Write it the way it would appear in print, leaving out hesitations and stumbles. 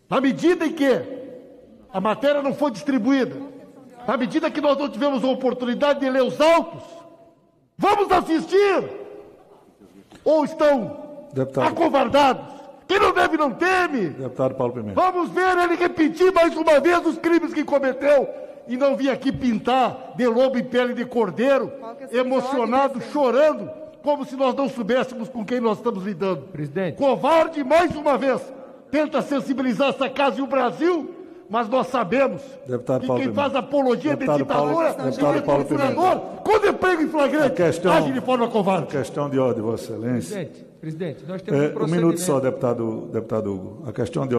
Na medida em que a matéria não foi distribuída, na medida que nós não tivemos a oportunidade de ler os autos, vamos assistir? Ou estão acovardados? Quem não deve não teme. Deputado Paulo Pimenta. Vamos ver ele repetir mais uma vez os crimes que cometeu e não vir aqui pintar de lobo em pele de cordeiro, emocionado, chorando, como se nós não soubéssemos com quem nós estamos lidando. Presidente. Covarde, mais uma vez, tenta sensibilizar essa casa e o Brasil, mas nós sabemos que quem faz apologia de ditadura e de torturador, quando é pego em flagrante, age de forma covarde. Questão de ordem, Vossa Excelência. Presidente, nós temos um procedimento... Um minuto só, deputado Hugo. A questão de